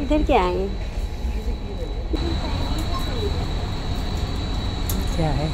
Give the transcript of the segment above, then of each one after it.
इधर क्या है? क्या है?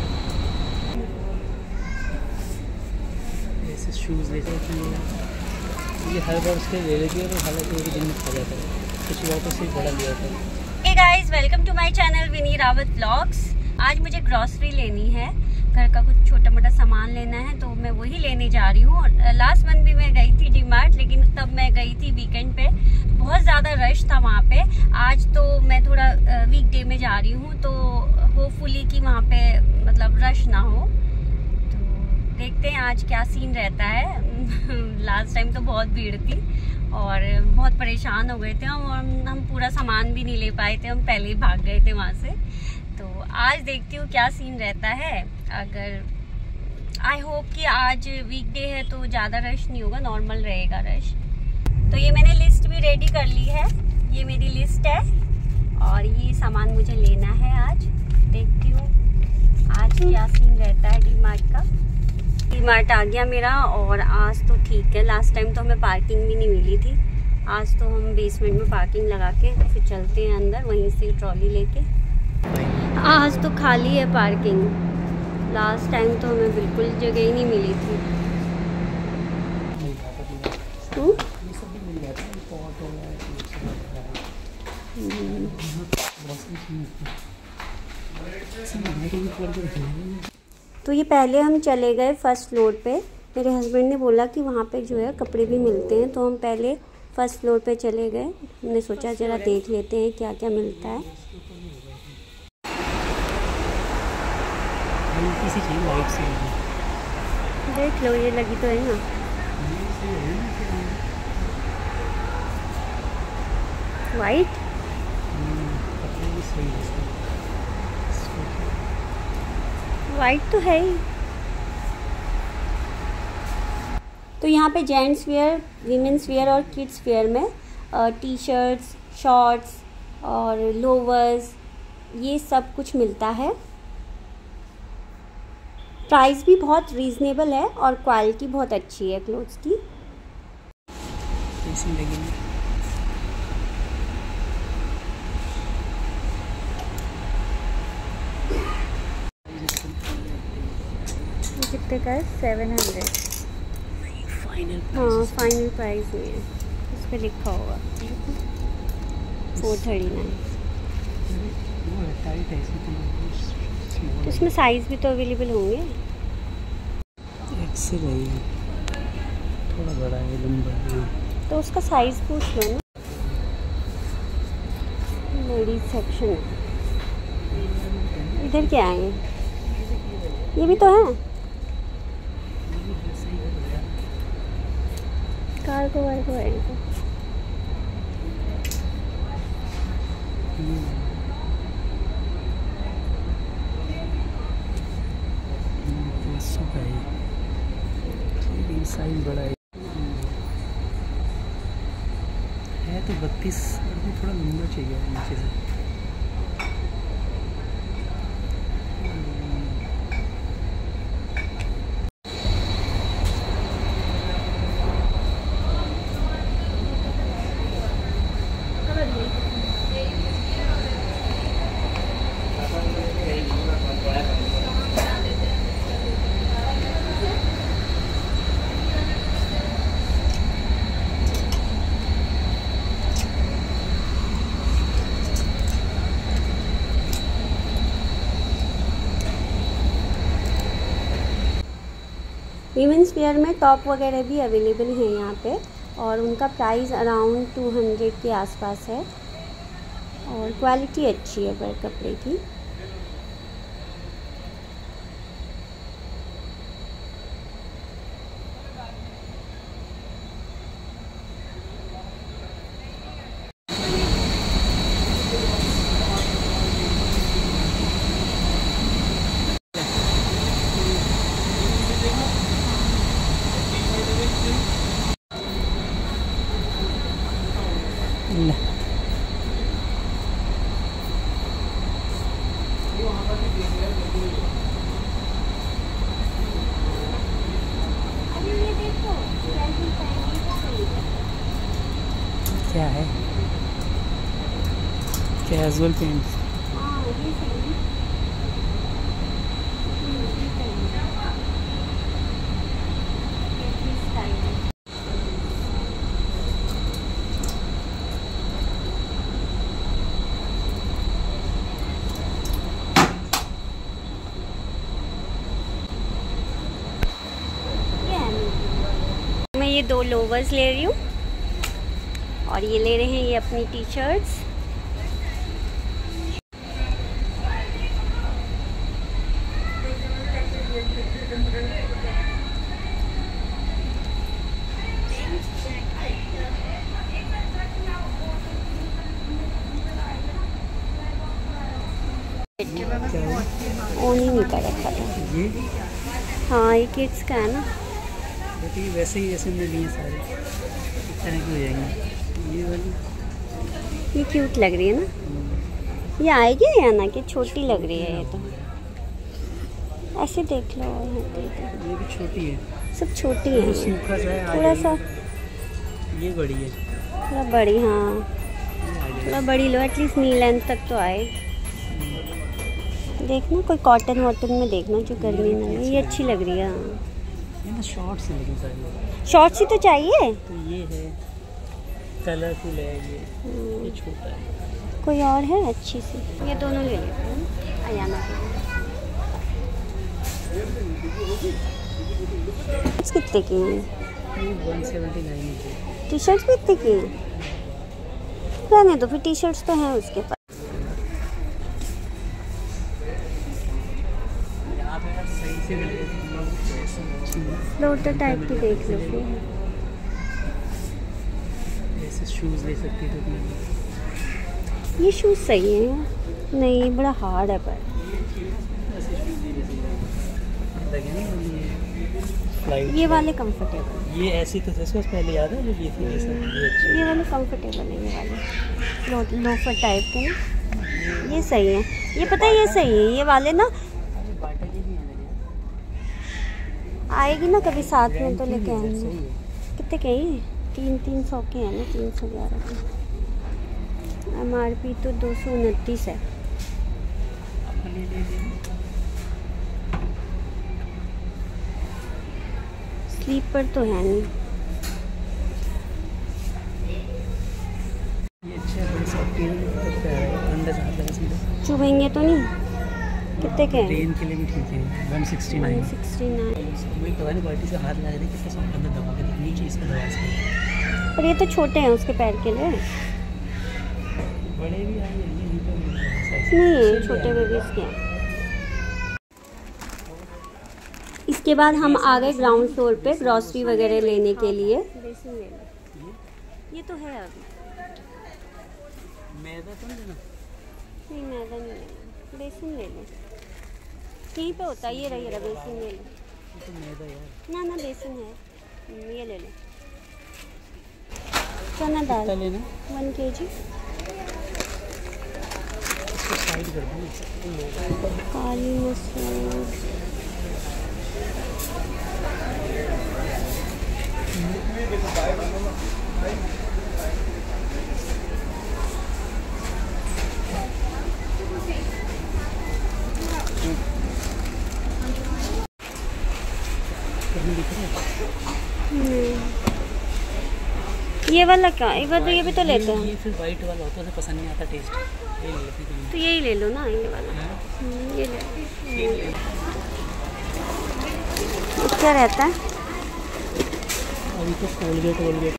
ऐसे शूज़ लेते हैं ये हर बार उसके ले लेती है, तो हालांकि एक दिन में खा जाता है। कुछ बार तो सिर्फ बड़ा लिया था। Hey guys, welcome to my channel Vini Rawat vlogs. आज मुझे ग्रॉसरी लेनी है, घर का कुछ छोटा मोटा सामान लेना है, तो मैं वही लेने जा रही हूँ। लास्ट मंथ भी मैं गई थी डीमार्ट, लेकिन तब मैं गई थी वीकेंड पे, बहुत ज़्यादा रश था वहाँ पे। आज तो मैं थोड़ा वीकडे में जा रही हूँ, तो होपफुली कि वहाँ पे मतलब रश ना हो। तो देखते हैं आज क्या सीन रहता है। लास्ट टाइम तो बहुत भीड़ थी और बहुत परेशान हो गए थे हम, और हम पूरा सामान भी नहीं ले पाए थे, हम पहले ही भाग गए थे वहाँ से। तो आज देखती हूँ क्या सीन रहता है। अगर आई होप कि आज वीकडे है तो ज़्यादा रश नहीं होगा, नॉर्मल रहेगा रश। तो ये मैंने लिस्ट भी रेडी कर ली है, ये मेरी लिस्ट है और ये सामान मुझे लेना है आज। देखती हूँ आज क्या सीन रहता है डीमार्ट का। डीमार्ट आ गया मेरा और आज तो ठीक है, लास्ट टाइम तो हमें पार्किंग भी नहीं मिली थी। आज तो हम बेसमेंट में पार्किंग लगा के फिर चलते हैं अंदर, वहीं से ट्रॉली लेके। आज तो खाली है पार्किंग, लास्ट टाइम तो हमें बिल्कुल जगह ही नहीं मिली थी। तो ये पहले हम चले गए फर्स्ट फ्लोर पे। मेरे हस्बैंड ने बोला कि वहाँ पे जो है कपड़े भी मिलते हैं, तो हम पहले फर्स्ट फ्लोर पे चले गए। हमने सोचा जरा देख लेते हैं क्या क्या मिलता है। देख लो, ये लगी तो है ना। वाइट वाइट तो है ही। तो यहाँ पे जेंट्स वेयर, वीमेंस वेयर और किड्स वेयर में टी शर्ट्स, शॉर्ट्स और लोवर्स, ये सब कुछ मिलता है। प्राइस भी बहुत रीज़नेबल है और क्वालिटी बहुत अच्छी है क्लोथ्स की। कितने का है? 700। हाँ, फाइनल प्राइस नहीं है, उस पर लिखा होगा 439। तो इसमें साइज़ भी तो अवेलेबल होंगे। एक्सेल है, थोड़ा बड़ा है, लंबा है, तो उसका साइज़ पूछ लो ना। लेडीज सेक्शन, इधर क्या है? ये भी तो है कार्गो वार्गो है इनको। साइज बड़ा है तो 32, थोड़ा लंबा चाहिए नीचे से। वीमेंस वेयर में टॉप वगैरह भी अवेलेबल हैं यहाँ पे, और उनका प्राइस अराउंड 200 के आसपास है और क्वालिटी अच्छी है पर कपड़े की। क्या है? Casual pants. हाँ ये सही है। ये स्टाइल है। मैं ये 2 लोवर्स ले रही हूँ और ये ले रहे हैं ये अपनी टी शर्ट्स। ऑन ही नहीं कर रखा था ये हाँ ये किड्स का है ना। ये वैसे ही जैसे हमने लिए सारे इस तरह के हो जाएंगे। ये वाली ये क्यूट लग रही है ना। ये आएगी या ना कि छोटी लग रही है ये तो। ऐसे देख लो ये भी छोटी है। सब छोटी है। सूखा सा है थोड़ा सा ये बड़ी है। थोड़ा बड़ी हाँ थोड़ा बड़ी लो एटलीस्ट नी लेंथ तक तो आए। देखना कोई कॉटन वॉटन में देखना जो गर्मी ना लगे। ये अच्छी लग रही है हाँ। ये ना शॉर्ट्स है लेकिन सारे शॉर्ट्स ही तो चाहिए। तो ये है कलरफुल है ये छोटा है। कोई और है अच्छी सी। ये दोनों ले लेते हैं अयाना के लिए। कितने की हैं? 179 है। टी शर्ट्स भी इतने की हैं? रहने दो फिर टी शर्ट्स तो हैं उसके पास। सही से फ्लोटर टाइप की देख लो फिर। ऐसे शूज़ ले सकती हो तो। ये शूज़ सही है नहीं ये बड़ा हार्ड है पर ये वाले कंफर्टेबल। ये ऐसी तो थे पहले याद है जो ये थी ये वाले कंफर्टेबल है। ये वाले लोफर टाइप के ना ये सही है। ये पता है ये सही है। ये वाले ना आएगी ना कभी साथ में तो लेके आएंगे। कितने के ये 300 के हैं ना 311 के। MRP तो 229 है। स्लीपर तो है नहीं। ये अच्छा है सबके अंदर से चुभेंगे तो नहीं। कितने के हैं? ट्रेन के लिए भी ठीक है 169। 169 वही पता नहीं बाल्टी से हाथ लगा रही कितने सब अंदर दबा के नीचे इसका दबा सकते। पर ये तो छोटे हैं उसके पैर के लिए। बड़े भी आए नहीं छोटे बेबीज के। इसके बाद हम आ गए ग्राउंड फ्लोर पे ग्रॉसरी वगैरह लेने के लिए। बेसन ले लो। ये तो है अभी। मैदा तो नहीं लेना? नहीं मैदा नहीं लेना बेसन ले लो। यहीं पे होता है ये रही बेसन ले लो। तो मैदा यार ना बेसन है ये ले लो। चना दाल लेना 1 kg। इसको साइड कर दो। काली मसूर ये वाला क्या ये भी तो लेते हैं। ये फिर वाइट वाला होता है पसंद नहीं आता टेस्ट। ये ले लेते हैं तो यही ले लो ना ये वाला। ये ले लो। क्या रहता है अभी तो कोलगेट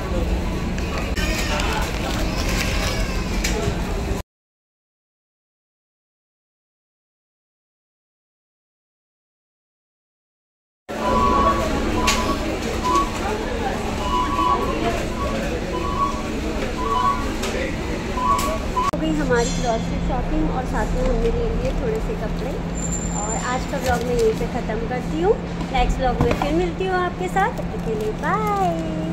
हमारी ग्रॉसरी शॉपिंग और साथ में हमने ले लिए थोड़े से कपड़े। और आज का व्लॉग मैं यहीं पे ख़त्म करती हूँ। नेक्स्ट व्लॉग में फिर मिलती हूँ आपके साथ। तब तक के लिए बाय।